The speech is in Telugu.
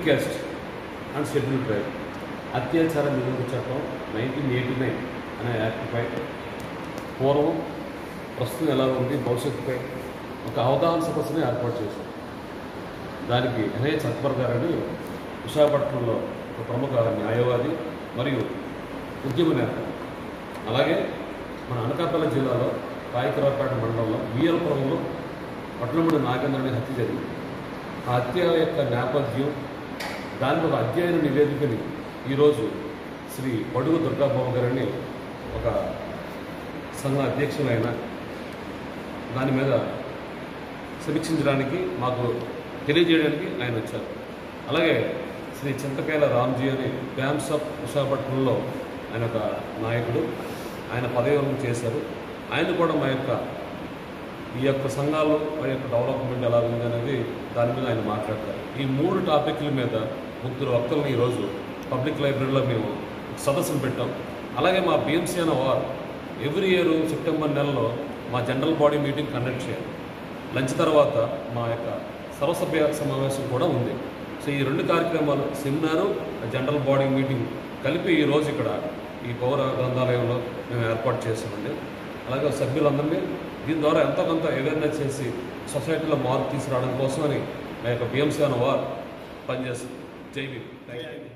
Schedule caste and schedule tribe అత్యాచార నిరోధక చట్టం 1989 అనే యాక్ట్పై పూర్వం ప్రస్తుతం ఎలా ఉంది భవిష్యత్తుపై ఒక అవగాహన సదస్సుని ఏర్పాటు చేశారు. దానికి ఎన్హెచ్ అక్బర్ గారని విశాఖపట్నంలో ఒక ప్రముఖ న్యాయవాది మరియు ఉద్యమ నేత, అలాగే మన అనకాపల్లి జిల్లాలో పాయకరావుపేట మండలంలో వీఎల్పురంలో పట్లమూడి నాగేంద్రని హత్య జరిగింది. ఆ హత్య యొక్క నేపథ్యం దాని ఒక అధ్యయన నివేదికని ఈరోజు శ్రీ బడుగు దుర్గాబాబు గారిని ఒక సంఘ అధ్యక్షులైన దాని మీద సమీక్షించడానికి మాకు తెలియజేయడానికి ఆయన వచ్చారు. అలాగే శ్రీ చింతకాయల రామ్జీ అని బ్యామ్స్ ఆఫ్ విశాఖపట్నంలో ఆయన ఒక నాయకుడు, ఆయన పదవిరమణ చేశారు. ఆయన కూడా ఈ యొక్క సంఘాలు వారి యొక్క డెవలప్మెంట్ ఎలా ఉంది అనేది దాని మీద ఆయన మాట్లాడతారు. ఈ 3 టాపిక్ల మీద 3 వక్తలను ఈరోజు పబ్లిక్ లైబ్రరీలో మేము సదస్సును పెట్టాం. అలాగే మా BMC వార్ ఎవ్రీ ఇయర్ సెప్టెంబర్ నెలలో మా జనరల్ బాడీ మీటింగ్ కండక్ట్ చేయాలి. లంచ్ తర్వాత మా యొక్క సర్వసభ్య సమావేశం కూడా ఉంది. సో ఈ 2 కార్యక్రమాలు, సెమినారు, జనరల్ బాడీ మీటింగ్ కలిపి ఈరోజు ఇక్కడ ఈ పౌర గ్రంథాలయంలో మేము ఏర్పాటు చేసామండి. అలాగే సభ్యులందరినీ దీని ద్వారా ఎంతో కొంత అవేర్నెస్ చేసి సొసైటీలో మార్పు తీసుకురావడం కోసమని మా యొక్క BMC వార్ పనిచేస్తుంది. జై భీమ్. Thank you.